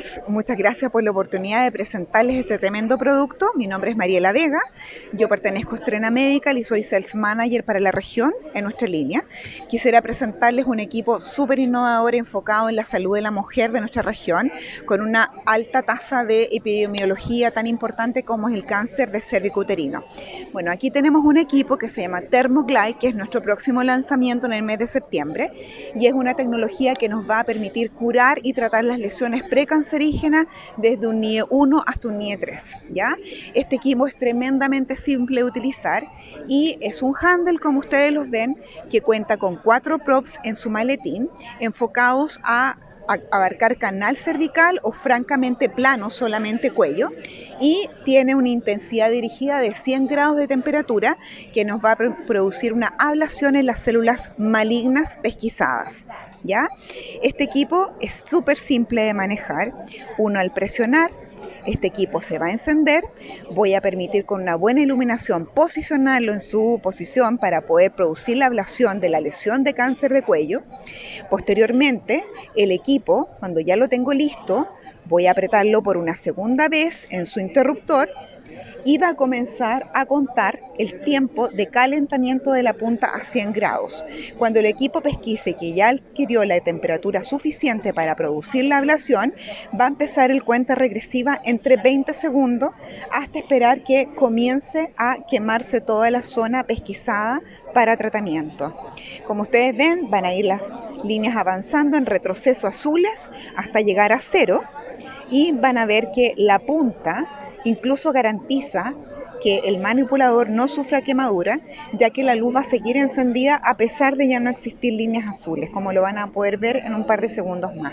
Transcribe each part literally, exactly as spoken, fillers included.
todos, muchas gracias por la oportunidad de presentarles este tremendo producto. Mi nombre es Mariela Vega, yo pertenezco a Estrena Medical y soy Sales Manager para la región en nuestra línea. Quisiera presentarles un equipo súper innovador enfocado en la salud de la mujer de nuestra región, con una alta tasa de epidemiología tan importante como es el cáncer de cervicuterino. Bueno, aquí tenemos un equipo que se llama Thermoglide, que es nuestro próximo lanzamiento en el mes de septiembre, y es una tecnología que nos va a permitir curar y tratar las lesiones precancerígenas desde un N I E uno hasta un N I E tres, ¿ya? Este equipo es tremendamente simple de utilizar y es un handle, como ustedes los ven, que cuenta con cuatro props en su maletín enfocados a abarcar canal cervical o francamente plano, solamente cuello, y tiene una intensidad dirigida de cien grados de temperatura que nos va a producir una ablación en las células malignas pesquisadas, ¿ya? Este equipo es súper simple de manejar. Uno, al presionar, este equipo se va a encender. Voy a permitir con una buena iluminación posicionarlo en su posición para poder producir la ablación de la lesión de cáncer de cuello. Posteriormente, el equipo, cuando ya lo tengo listo, voy a apretarlo por una segunda vez en su interruptor y va a comenzar a contar el tiempo de calentamiento de la punta a cien grados. Cuando el equipo pesquise que ya adquirió la temperatura suficiente para producir la ablación, va a empezar el cuenta regresiva entre veinte segundos hasta esperar que comience a quemarse toda la zona pesquisada para tratamiento. Como ustedes ven, van a ir las líneas avanzando en retroceso azules hasta llegar a cero y van a ver que la punta incluso garantiza que el manipulador no sufra quemadura, ya que la luz va a seguir encendida a pesar de ya no existir líneas azules, como lo van a poder ver en un par de segundos más.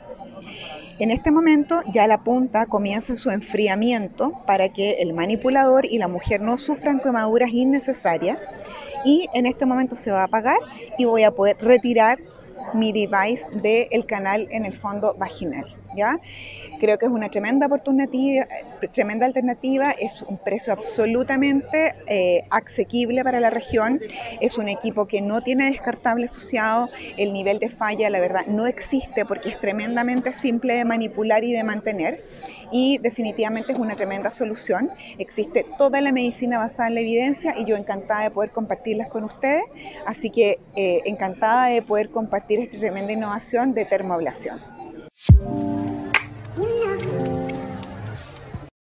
En este momento ya la punta comienza su enfriamiento para que el manipulador y la mujer no sufran quemaduras innecesarias, y en este momento se va a apagar y voy a poder retirar mi device del canal en el fondo vaginal, ¿ya? Creo que es una tremenda oportunidad, tremenda alternativa, es un precio absolutamente eh, asequible para la región, es un equipo que no tiene descartable asociado, el nivel de falla, la verdad, no existe porque es tremendamente simple de manipular y de mantener, y definitivamente es una tremenda solución. Existe toda la medicina basada en la evidencia y yo encantada de poder compartirlas con ustedes, así que eh, encantada de poder compartir esta tremenda innovación de termoablación.